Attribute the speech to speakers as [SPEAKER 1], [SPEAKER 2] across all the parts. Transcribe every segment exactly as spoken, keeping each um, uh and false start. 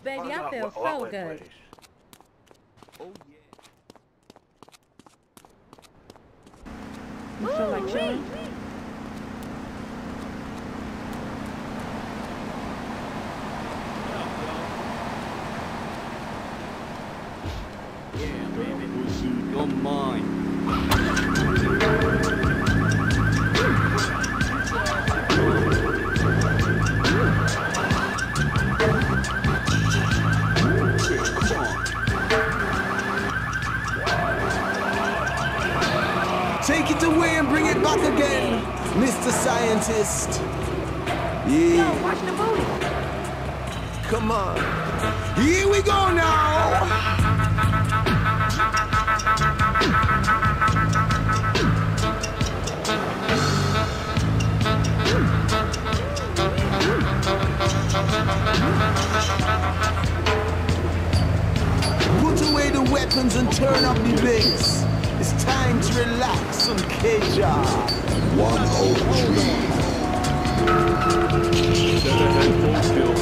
[SPEAKER 1] baby, I feel so good.
[SPEAKER 2] Oh, yeah.
[SPEAKER 1] You feel like chilling?
[SPEAKER 2] Yeah, baby. You're mine.
[SPEAKER 3] Take it away and bring it back again, Mister Scientist. Yeah.
[SPEAKER 1] Yo, watch the booty.
[SPEAKER 3] Come on. Here we go now. Put away the weapons and turn up the bass. It's time to relax on K-Jar. one oh three.
[SPEAKER 2] Better head full skill.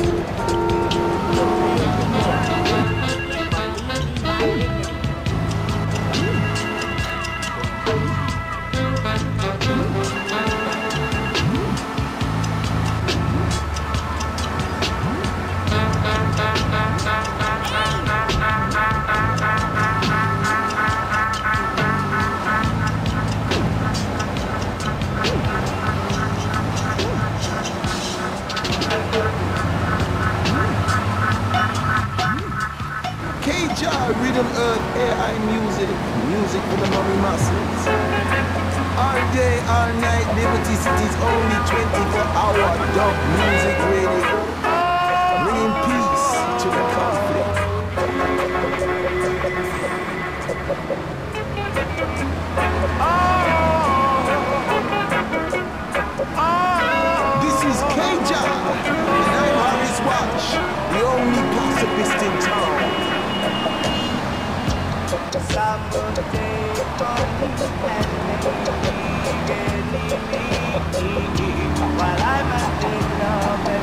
[SPEAKER 3] Rhythm, earth, A I music, music for the mommy masses. All day, all night, Liberty City's only twenty-four hour dub music radio. Bringing peace to the conflict. This is K-Jar, and I'm Harris Watch, the only pacifist in town.
[SPEAKER 4] While I'm at the love and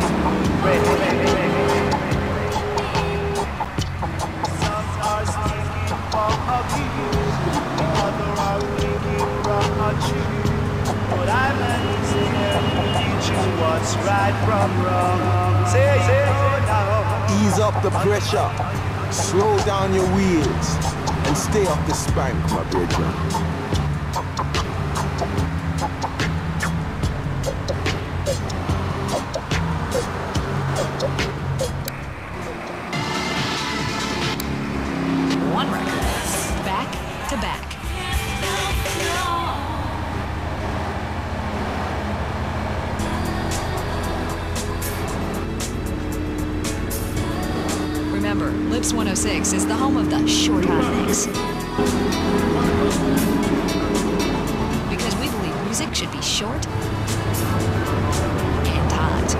[SPEAKER 4] some are sticking for abuse, others are waiting for a truth. But I'm at here to teach you what's right from wrong. Say, say, now.
[SPEAKER 3] Ease up the pressure, slow down your wheels, and stay off the spank, my brethren.
[SPEAKER 5] One record, back to back. Remember, Lips one oh six is the home of the short hot mix. Because we believe music should be short and hot.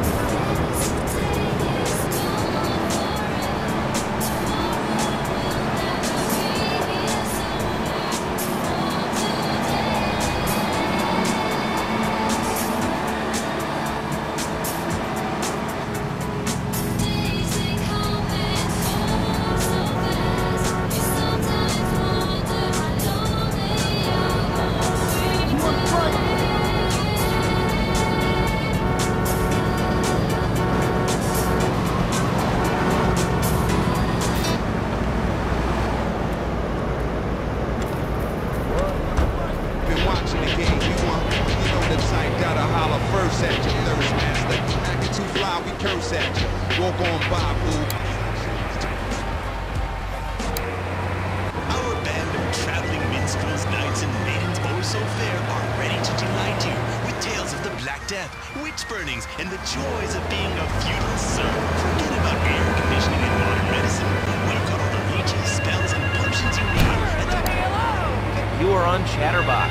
[SPEAKER 6] And the joys of being a feudal serf. Forget about air conditioning and modern medicine. We've got all the leeches, spells, and potions you need at the...
[SPEAKER 7] You are on Chatterbox.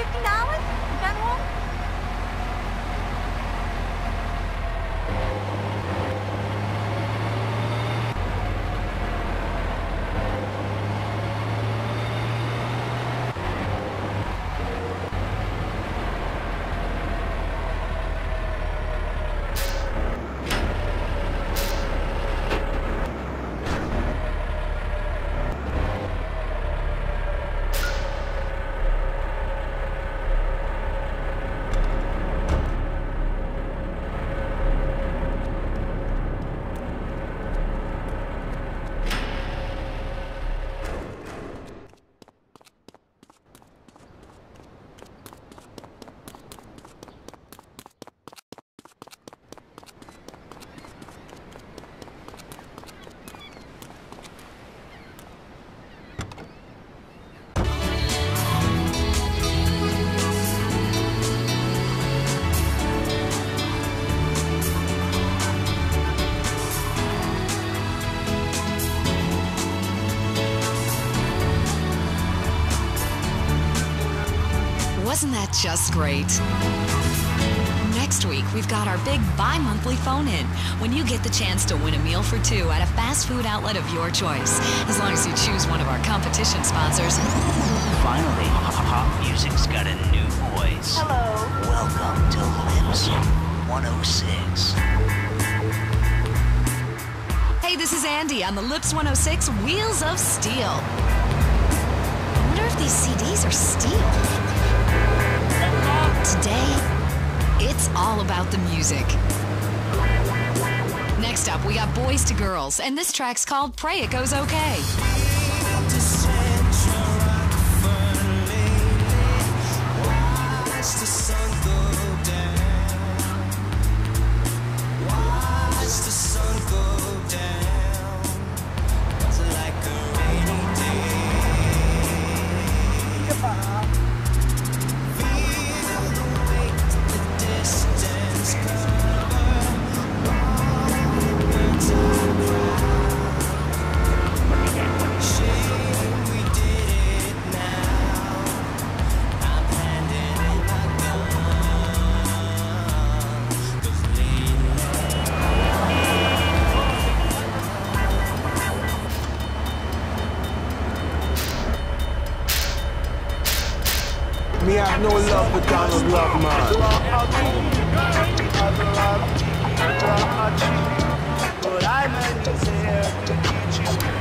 [SPEAKER 1] fifty dollars? Is that all?
[SPEAKER 5] Wasn't that just great? Next week, we've got our big bi-monthly phone-in, when you get the chance to win a meal for two at a fast food outlet of your choice, as long as you choose one of our competition sponsors.
[SPEAKER 8] Finally, pop music's got a new voice.
[SPEAKER 1] Hello.
[SPEAKER 8] Welcome to Lips one oh six.
[SPEAKER 5] Hey, this is Andy on the Lips one oh six Wheels of Steel. I wonder if these C Ds are steel. Today, it's all about the music. Next up, we got Boys to Girls, and this track's called Pray It Goes Okay.
[SPEAKER 3] Me have no love for Donald Love, man.
[SPEAKER 4] But I meant to say to teach you.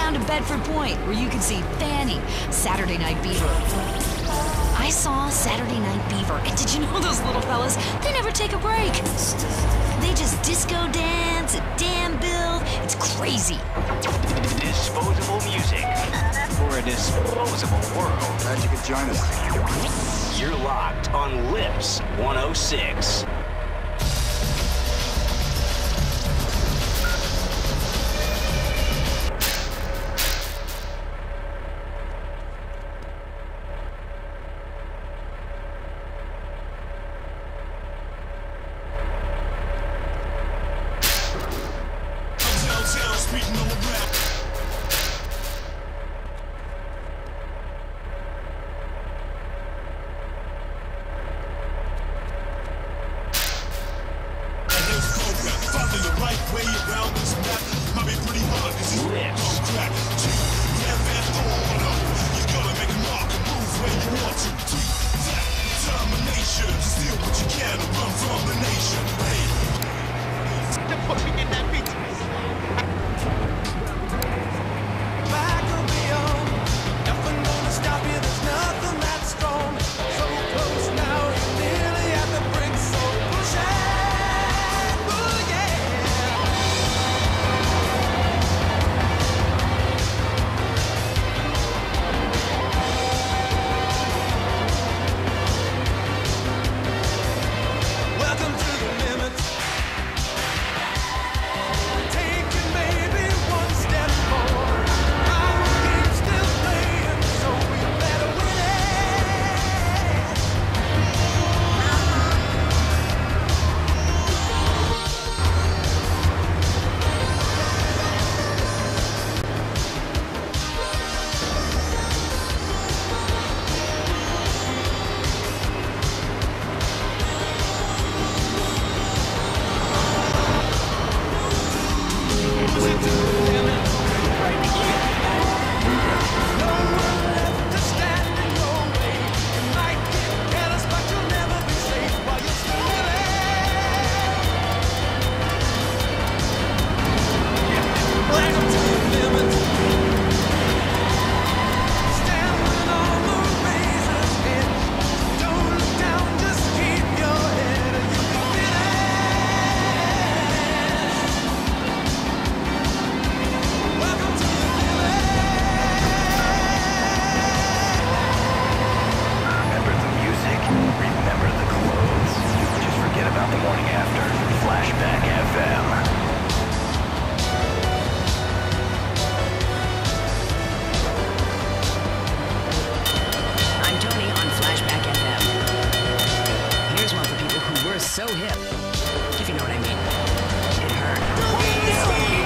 [SPEAKER 5] down to Bedford Point, where you can see Fanny, Saturday Night Beaver. I saw Saturday Night Beaver, and did you know those little fellas? They never take a break. They just disco dance, a damn bill. It's crazy.
[SPEAKER 6] Disposable music for a disposable world.
[SPEAKER 3] Glad you could join us.
[SPEAKER 6] You're locked on Lips one oh six.
[SPEAKER 5] So hip, if you know what I mean. It hurt.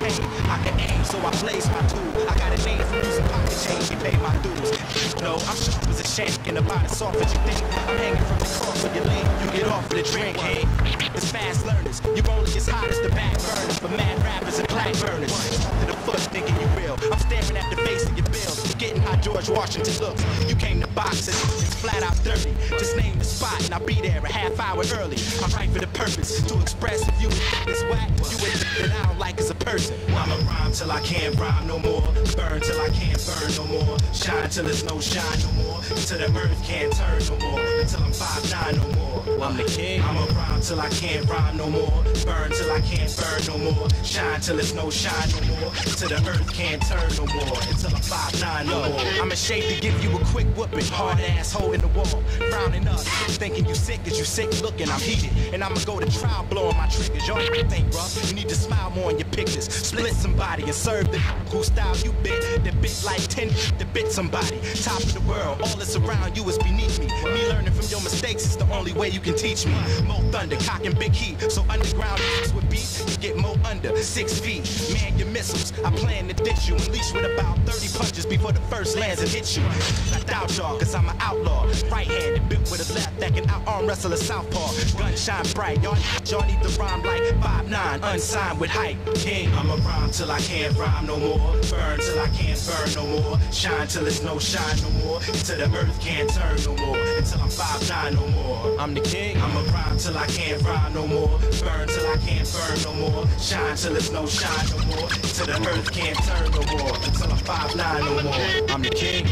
[SPEAKER 9] maintain. I can aim, so I blaze my tool. I got a name for using pocket change to pay my dues. No, I'm sharp as a shank and about as soft as you think. I'm hanging from the cross when you lean, you get off of the drink. Hey, it's fast learners. You only as hot as the back burners for mad rappers and black burners. To the foot, thinking you real. I'm staring at the face of your bills, getting how George Washington looks. You came to box and it's flat out dirty. Just name the spot and I'll be there a half hour early. I'm right for the purpose to express if you this whack, you would that I don't like as a person. I'ma rhyme till I can't rhyme no more. Burn till I can't burn no more. Shine till there's no shine no more. Until the earth can't turn no more. Until I'm five nine no more.
[SPEAKER 7] Well, I'm the king.
[SPEAKER 9] I'ma rhyme till I can't rhyme no more. Burn till I can't burn no more. Shine till there's no shine no more. Until the earth can't turn no more. Until I'm five nine no more. I'm ashamed to give you a quick whooping. Hard asshole in the wall. Frowning up. Thinking you sick cause you sick looking. I'm heated. And I'ma go to trial blowing my triggers. Y'all think rough. You need to smile more in your pictures. Split somebody and serve the who style you bit. The bit like ten to bit somebody. Top of the world. All that's around you is beneath me. Me learning from your mistakes is the only way you can teach me. More thunder, cocking big heat. So underground with beats, you get more under six feet. Man, your missiles, I plan to ditch you. Unleash with about thirty punches before the first lands and hit you. I doubt y'all, cause I'm an outlaw. Right-handed, built with a left that can out-arm wrestle a southpaw. Gun shine bright, y'all y'all need to rhyme like five nine, unsigned with hype. King, I'ma rhyme till I can't rhyme no more. Burn till I can't burn no more. Shine till there's no shine no more. Until the earth can't turn no more. Until I'm five nine no more.
[SPEAKER 7] I'm the king.
[SPEAKER 9] I'ma rhyme till I can't rhyme no more. Burn till I can't burn no more. Shine till there's no shine no more. Till the earth can't turn no more. Until I'm five nine no more.
[SPEAKER 7] I'm the king.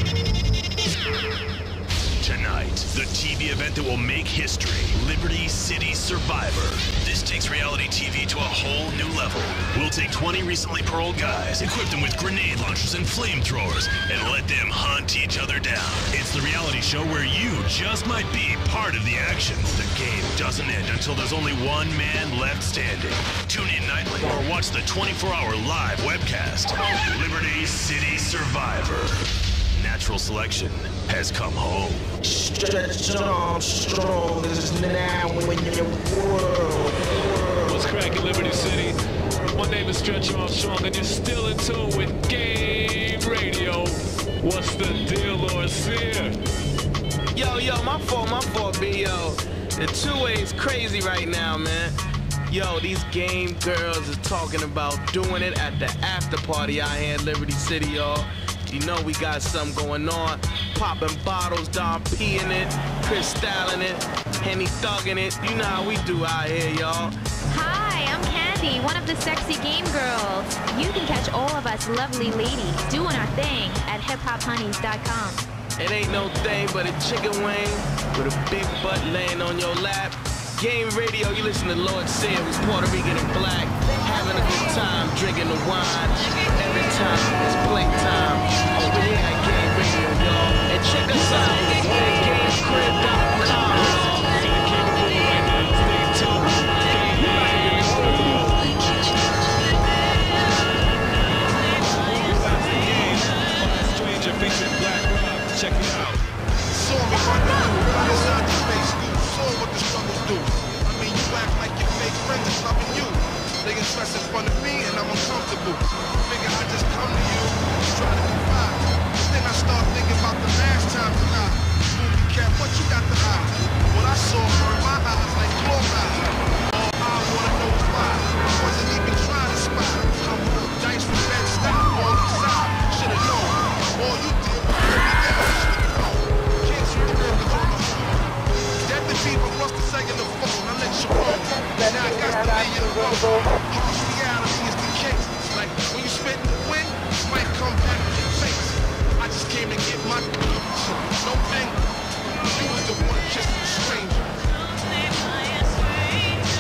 [SPEAKER 6] Tonight, the T V event that will make history, Liberty City Survivor. This takes reality T V to a whole new level. We'll take twenty recently paroled guys, equip them with grenade launchers and flamethrowers, and let them hunt each other down. It's the reality show where you just might be part of the action. The game doesn't end until there's only one man left standing. Tune in nightly or watch the twenty-four hour live webcast. Liberty City Survivor. Natural selection has come home.
[SPEAKER 3] Stretch Armstrong is now in your world.
[SPEAKER 10] What's cracking, Liberty City? My name is Stretch Armstrong, and you're still in tune with Game Radio. What's the deal, Lord Sear?
[SPEAKER 11] Yo, yo, my fault, my fault, B, yo. The two-way's crazy right now, man. Yo, these game girls is talking about doing it at the after party out here in Liberty City, y'all. You know we got something going on. Popping bottles, Don P in it, Chris Styling it, Henny thugging it. You know how we do out here, y'all.
[SPEAKER 12] Hi, I'm Candy, one of the sexy game girls. You can catch all of us lovely ladies doing our thing at hip hop honeys dot com.
[SPEAKER 11] It ain't no thing but a chicken wing with a big butt laying on your lap. Game Radio, you listen to Lord Sear, who's Puerto Rican and black, having a good time, drinking the wine. Every time it's playtime, over here at Game Radio, y'all. And check us out at game crib dot com.
[SPEAKER 10] Stranger featuring Black Rob. Check it out.
[SPEAKER 13] Saw what my dude, right inside the space school. Saw what the struggles do. I mean, you act like your fake friends is loving you. They get stressed in front of me and I'm uncomfortable. Figure I just come to you, just try to confide. But then I start thinking about the last time you lied. Movie cat, what you got to hide? What I saw hurt my eyes like closed eyes. All I wanna know is why. I wasn't even trying to spy. I rolled dice from bed stop on the side. Should've known. All you did was put me down. Should've known. Can't shoot the buildings on my phone. Dead to people lost the second the phone. I let you roll. Now I got to lay you the road. Harsh reality is the case. Like when you spit in the wind, it might come back in your face. I just came to get my no anger. You was the one kissing a stranger.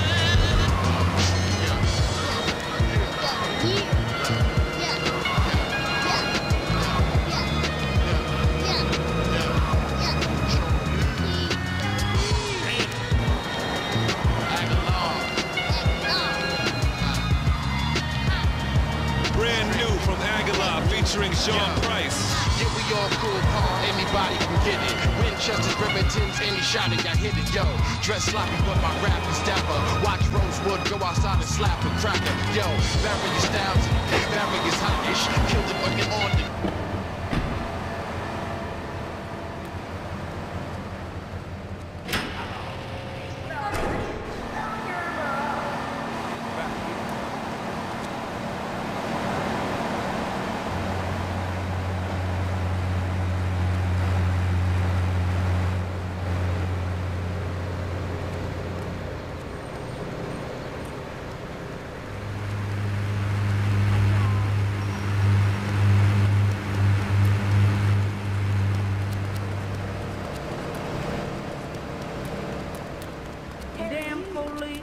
[SPEAKER 10] new from Aguilar featuring Sean Price.
[SPEAKER 14] Yeah, we all cool, huh? Anybody can get it. Winchester's, Remingtons, any shot it, I hit it, yo. Dress sloppy, but my rap is dapper. Watch Rosewood go outside and slap a cracker, yo. Various styles, various hot-ish. Killed it when you're on it.
[SPEAKER 1] Damn police.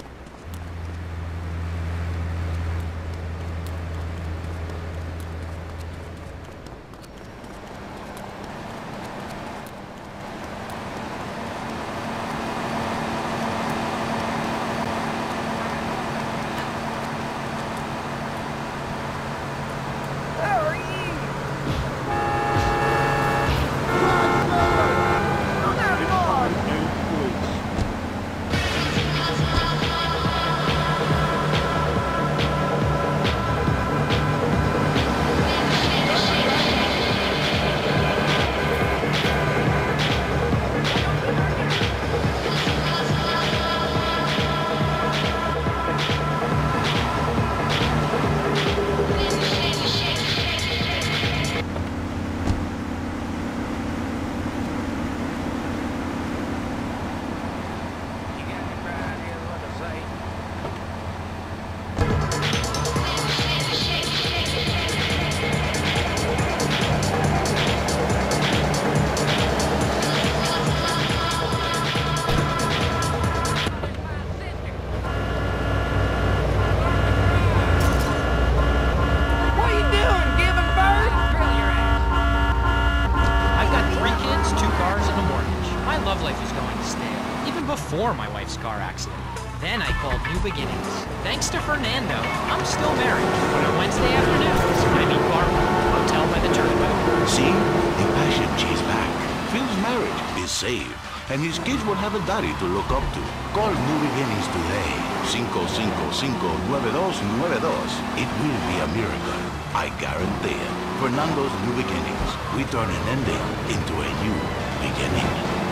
[SPEAKER 15] Before my wife's car accident. Then I called New Beginnings. Thanks to Fernando, I'm still married. But on Wednesday afternoons, I meet Barbara, hotel by the turnpike.
[SPEAKER 16] See? The passion chase back. Phil's marriage is saved, and his kids will have a daddy to look up to. Call New Beginnings today. Cinco, cinco, cinco, nueve dos, nueve dos. It will be a miracle. I guarantee it. Fernando's New Beginnings. We turn an ending into a new beginning.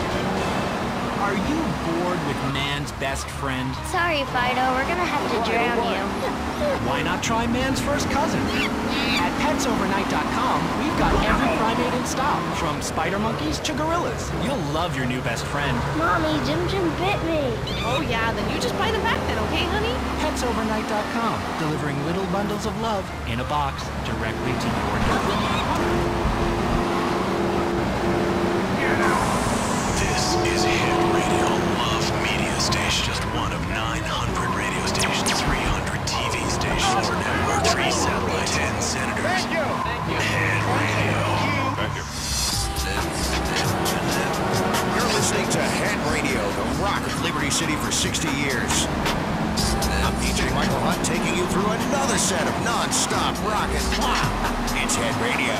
[SPEAKER 15] Are you bored with man's best friend?
[SPEAKER 17] Sorry, Fido, we're gonna have to drown you.
[SPEAKER 15] Why not try man's first cousin? At pets overnight dot com, we've got every primate in stock, from spider monkeys to gorillas. You'll love your new best friend.
[SPEAKER 17] Mommy, Jim Jim bit me.
[SPEAKER 1] Oh yeah, then you just bite him back then, okay, honey?
[SPEAKER 15] pets overnight dot com, delivering little bundles of love in a box directly to your door.
[SPEAKER 6] This is Hit Radio Love Media Station, just one of nine hundred radio stations, three hundred T V stations, four network, three satellite, ten senators.
[SPEAKER 14] Thank you. Thank you.
[SPEAKER 6] Hit Radio.
[SPEAKER 2] Thank you.
[SPEAKER 18] You're listening to Hit Radio, the rock of Liberty City for sixty years. I'm D J Michael Hunt taking you through another set of non-stop rockin'. It's Hit Radio.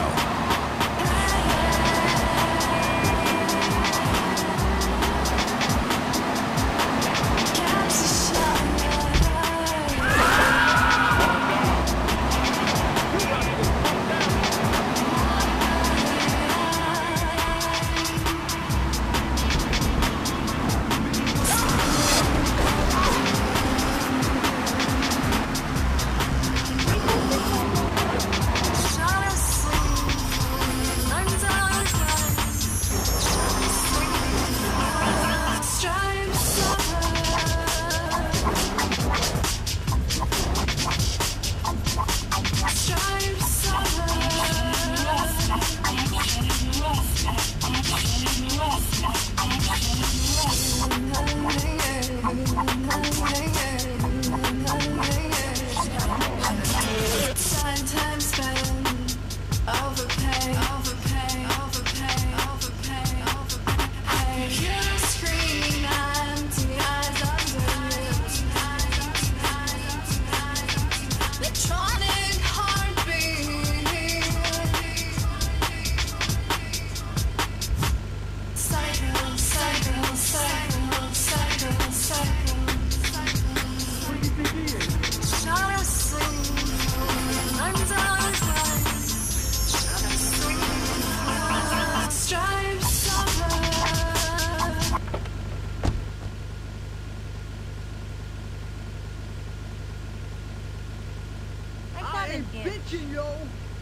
[SPEAKER 19] ain't bitching, yo.